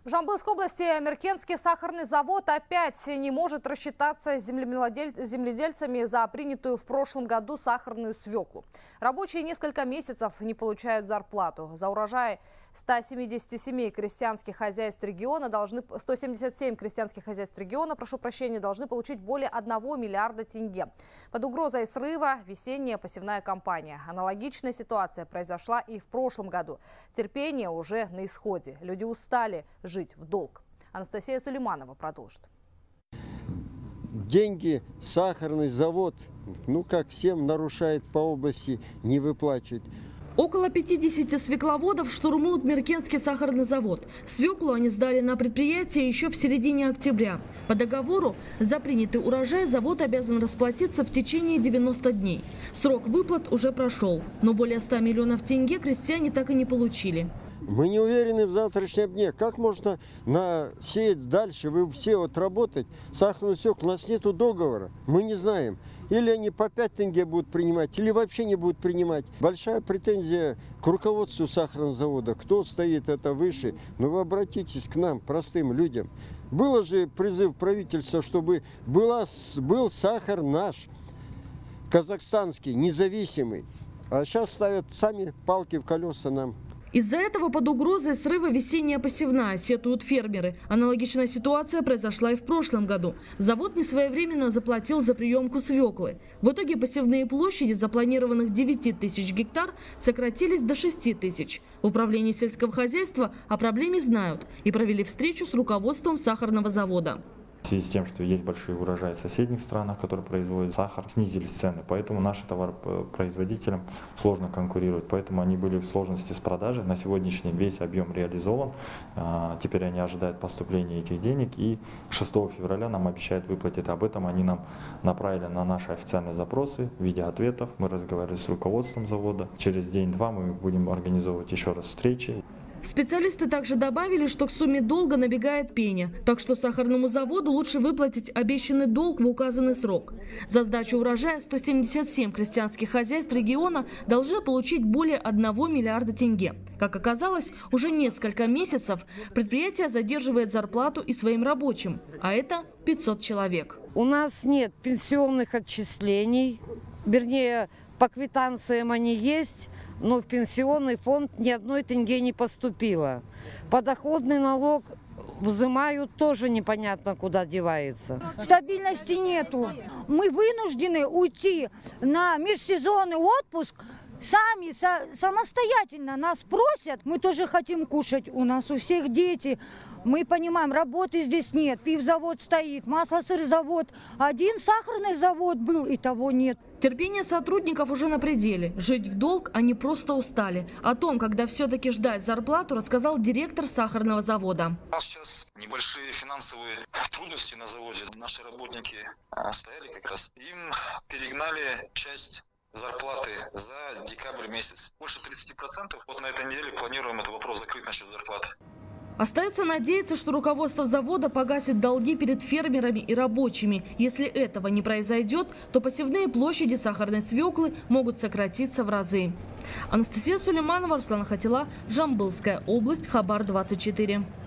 В Жамбылской области Меркенский сахарный завод опять не может рассчитаться с земледельцами за принятую в прошлом году сахарную свеклу. Рабочие несколько месяцев не получают зарплату. За урожай 177 крестьянских хозяйств региона должны получить более 1 миллиарда тенге. Под угрозой срыва весенняя посевная кампания. Аналогичная ситуация произошла и в прошлом году. Терпение уже на исходе. Люди устали жить в долг. Анастасия Сулейманова продолжит. Деньги сахарный завод, как всем нарушает по области, не выплачивает. Около 50 свекловодов штурмуют Меркенский сахарный завод. Свеклу они сдали на предприятие еще в середине октября. По договору за принятый урожай завод обязан расплатиться в течение 90 дней. Срок выплат уже прошел, но более 100 миллионов тенге крестьяне так и не получили. Мы не уверены в завтрашнем дне. Как можно сеять дальше? Вы все отработать сахарную свеклу. У нас нет договора. Мы не знаем. Или они по 5 тенге будут принимать, или вообще не будут принимать. Большая претензия к руководству сахарного завода. Кто стоит это выше? Но вы обратитесь к нам, простым людям. Был же призыв правительства, чтобы был сахар наш, казахстанский, независимый. А сейчас ставят сами палки в колеса нам. Из-за этого под угрозой срыва весенняя посевная, сетуют фермеры. Аналогичная ситуация произошла и в прошлом году. Завод несвоевременно заплатил за приемку свеклы. В итоге посевные площади запланированных 9 тысяч гектар сократились до 6 тысяч. В управлении сельского хозяйства о проблеме знают и провели встречу с руководством сахарного завода. В связи с тем, что есть большие урожаи в соседних странах, которые производят сахар, снизились цены. Поэтому нашим товаропроизводителям сложно конкурировать. Поэтому они были в сложности с продажей. На сегодняшний день весь объем реализован. Теперь они ожидают поступления этих денег. И 6 февраля нам обещают выплатить. Об этом они нам направили на наши официальные запросы в виде ответов. Мы разговаривали с руководством завода. Через день-два мы будем организовывать еще раз встречи. Специалисты также добавили, что к сумме долга набегает пеня, так что сахарному заводу лучше выплатить обещанный долг в указанный срок. За сдачу урожая 177 крестьянских хозяйств региона должны получить более 1 миллиарда тенге. Как оказалось, уже несколько месяцев предприятие задерживает зарплату и своим рабочим, а это 500 человек. У нас нет пенсионных отчислений, вернее, по квитанциям они есть, но в пенсионный фонд ни 1 тенге не поступило. Подоходный налог взимают, тоже непонятно куда девается. Стабильности нету. Мы вынуждены уйти на межсезонный отпуск. Сами, самостоятельно нас просят, мы тоже хотим кушать, у нас у всех дети. Мы понимаем, работы здесь нет, пивзавод стоит, масло-сырзавод. Один сахарный завод был, и того нет. Терпение сотрудников уже на пределе. Жить в долг они просто устали. О том, когда все-таки ждать зарплату, рассказал директор сахарного завода. У нас сейчас небольшие финансовые трудности на заводе. Наши работники стояли как раз. Им перегнали часть зарплаты за декабрь месяц. Больше 30%. Вот на этой неделе планируем этот вопрос закрыть насчет зарплаты. Остается надеяться, что руководство завода погасит долги перед фермерами и рабочими. Если этого не произойдет, то посевные площади сахарной свеклы могут сократиться в разы. Анастасия Сулейманова, Руслан Хатила, Жамбылская область, Хабар 24.